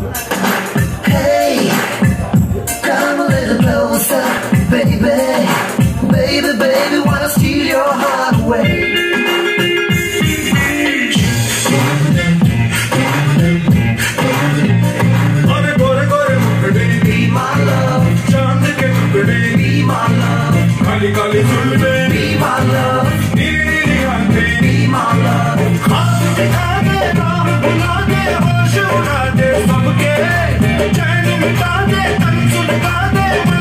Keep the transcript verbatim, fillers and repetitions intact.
Hey, come a little closer, baby. Baby, baby, wanna steal your heart away. Gore gore gore mukde, be my love. Chand ke mukde, be my love. Kali kali zulme, be my love. Neeli neeli aankhein, be my love. Khaab dikha de, raah bula de, hosh uda de sabke. Chain mita de, tan sulka de.